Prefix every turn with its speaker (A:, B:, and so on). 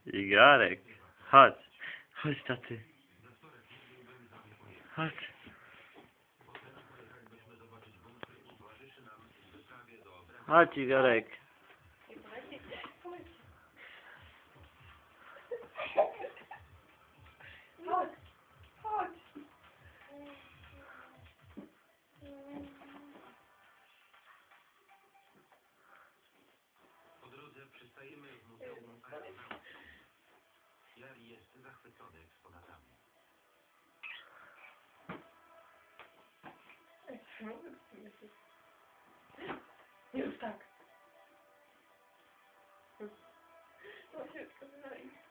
A: Igarek, chodź. Chodź, taty. Chodź. Chodź, Igorek.
B: Chodź, chodź.
C: Po drodze przystajemy w Muzeum Aeronauki. Jari jest zachwycony eksponatami.
B: Już tak. No się,